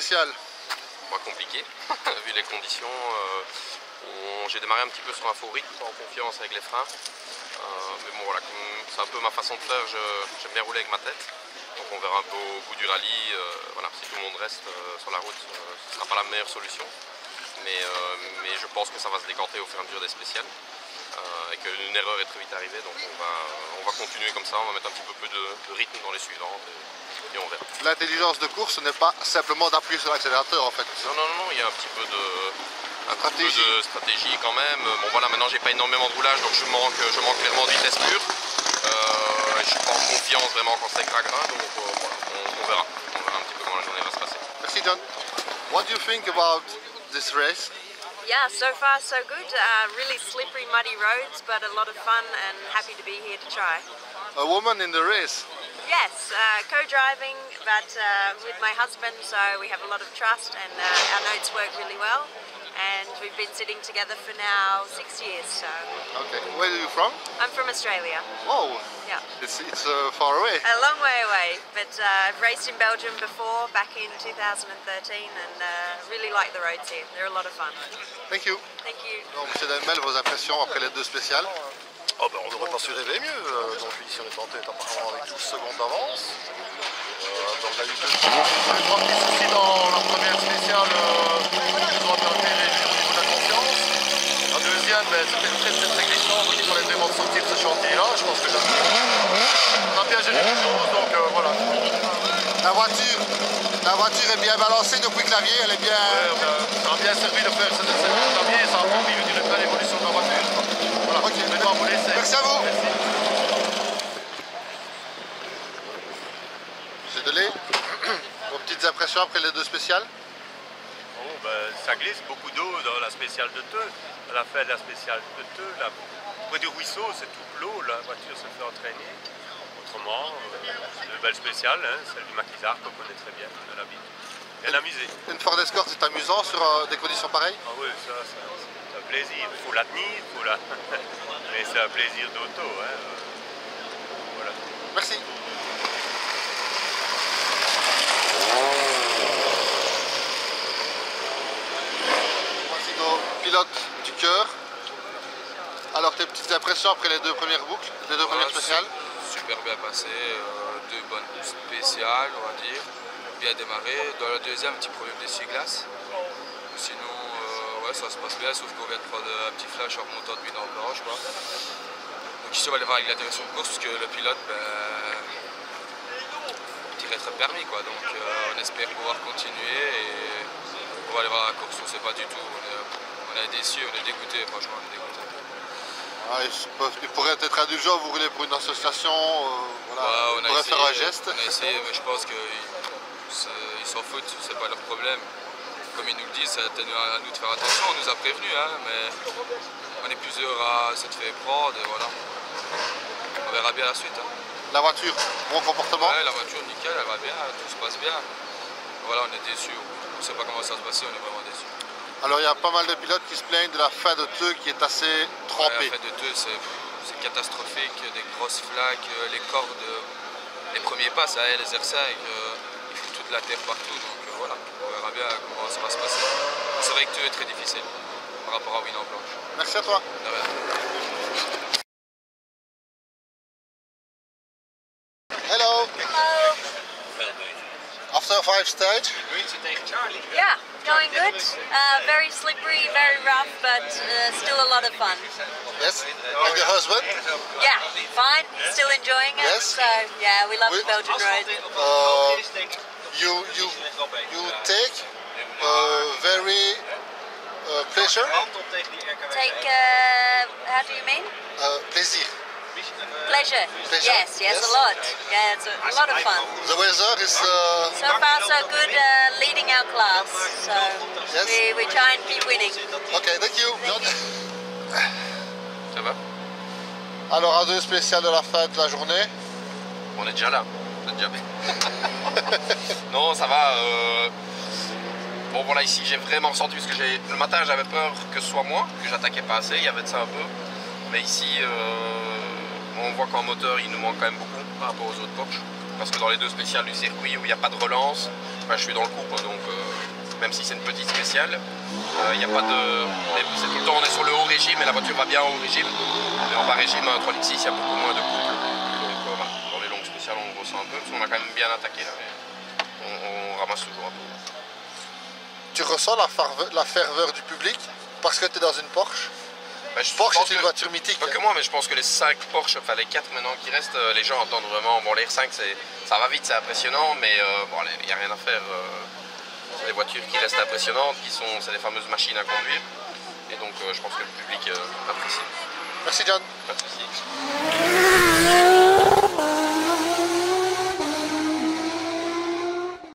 spécial? Pas compliqué, vu les conditions. J'ai démarré un petit peu sur un faux rythme, en confiance avec les freins. Mais bon voilà, c'est un peu ma façon de faire, j'aime bien rouler avec ma tête. Donc on verra un peu au bout du rallye, voilà, si tout le monde reste sur la route, ce ne sera pas la meilleure solution. Mais je pense que ça va se décanter au fur et à mesure des spéciales. Et qu'une erreur est très vite arrivée, donc on va continuer comme ça, on va mettre un petit peu plus de rythme dans les suivantes et on verra. L'intelligence de course, ce n'est pas simplement d'appuyer sur l'accélérateur en fait. Non, il y a un petit peu de stratégie quand même. Bon voilà, maintenant j'ai pas énormément de roulage, donc je manque clairement de vitesse pure. Je suis pas en confiance vraiment quand c'est gras, donc voilà, on verra un petit peu comment la journée va se passer. Merci John. What do you think about this race? Yeah, so far so good. Really slippery, muddy roads, but a lot of fun and happy to be here to try. A woman in the race. Yes, co-driving, but with my husband, so we have a lot of trust and our notes work really well. And we've been sitting together for now 6 years. So. Okay, where are you from? I'm from Australia. Oh, yeah. It's far away. A long way away, but I've raced in Belgium before, back in 2013, and really like the roads here. They're a lot of fun. Thank you. Thank you. Donc, Monsieur Delmel, vos impressions après les deux spéciales? Oh ben, on n'aurait pas su rêver mieux. Donc ici on est en tête apparemment avec 12 secondes d'avance. Donc on a eu deux trois petits soucis dans la première spéciale qui ont altéré au niveau de la confiance. La deuxième, ben, c'était très glissant, donc il fallait vraiment sortir de ce chantier-là. Je pense que on a bien géré les choses, donc voilà. La voiture est bien balancée depuis clavier, elle est bien... Ouais, ça a bien servi de faire ce clavier et ça a permis de dire l'évolution de la voiture. Voilà, ok. maintenant on vous laisse. Merci à vous. Merci. Monsieur Delay, vos petites impressions après les deux spéciales? Oh, ben, ça glisse, beaucoup d'eau dans la spéciale de Teux. À la fin de la spéciale de Teux, là, près du ruisseau, c'est tout l'eau, la voiture se fait entraîner. Autrement, c'est une belle spéciale, hein, celle du Maquisard qu'on connaît très bien, de la ville. Bien amusé. Une Ford Escort, c'est amusant sur des conditions pareilles? Ah oui, ça c'est un plaisir. Il faut la tenir, mais c'est un plaisir d'auto. Hein. Voilà. Merci. Voici nos pilotes du cœur. Alors tes petites impressions après les deux premières boucles, les deux premières spéciales? Super bien passé, deux bonnes spéciales on va dire, bien démarré. Dans la deuxième, un petit problème d'essuie-glace. Sinon, ouais, ça se passe bien, sauf qu'on vient de prendre un petit flash en remontant de Mine en Blanche. Donc ici on va aller voir avec la direction de course, parce que le pilote, tirait très permis quoi. Donc on espère pouvoir continuer et on va aller voir la course, on ne sait pas du tout. On est déçus, on est dégoûtés, franchement on est dégoûtés. Ah, ils pourraient être indulgents, vous roulez pour une association, voilà, ouais, on pourrait faire un geste. On a essayé, mais je pense qu'ils s'en foutent, c'est pas leur problème. Comme ils nous le disent, c'est à nous de faire attention, on nous a prévenus, hein, mais on est plusieurs à s'être fait prendre et voilà. On verra bien la suite. Hein. La voiture, bon comportement? Ouais, la voiture nickel, elle va bien, tout se passe bien. Voilà, on est déçus, on ne sait pas comment ça va se passer, on est vraiment déçus. Alors il y a pas mal de pilotes qui se plaignent de la fin de Teux qui est assez trempée. Ouais, la fin de Teux c'est catastrophique, des grosses flaques, les cordes, les premiers pas ça les R5, il faut toute la terre partout, donc voilà, on verra bien comment ça va se passer. C'est vrai que Teux est très difficile par rapport à Mine en Blanche. Merci à toi. De rien. Hello. Hello. After 5 stage? Yeah, going good. Very slippery, very rough, but still a lot of fun. Yes. And your husband? Yeah, fine. Still enjoying it. Yes. So yeah, we love the Belgian road. You take very pleasure? Take, how do you mean? Plaisir. Pleasure. Pleasure. Yes, Yes. a lot. Yeah, it's a lot of fun. The weather is... So far so good, leading our class. So Yes. we try and keep winning. Ok, thank you. Ça va? Alors, un 2 spécial de la fin de la journée. On est déjà là, on est déjà bien. Non, ça va. Bon voilà, ici j'ai vraiment ressenti, parce que le matin j'avais peur que ce soit moi, que j'attaquais pas assez, il y avait de ça un peu. Mais ici, on voit qu'en moteur il nous manque quand même beaucoup par rapport aux autres Porsche. parce que dans les deux spéciales du circuit où il n'y a pas de relance, je suis dans le coup, quoi, donc même si c'est une petite spéciale, il n'y a pas de... C'est tout le temps on est sur le haut régime et la voiture va bien au régime, mais en bas régime 3.6 il y a beaucoup moins de couple, donc voilà, dans les longues spéciales on ressent un peu, parce qu'on a quand même bien attaqué là, mais on ramasse toujours un peu. Tu ressens la ferveur du public parce que tu es dans une Porsche? Porsche c'est une voiture mythique. Pas que moi, mais je pense que les 5 Porsche, enfin les 4 maintenant qui restent, les gens entendent vraiment. Bon, les R5 ça va vite, c'est impressionnant, mais bon, il n'y a rien à faire. C'est des voitures qui restent impressionnantes, c'est des fameuses machines à conduire. Et donc je pense que le public apprécie. Merci John. Pas de souci.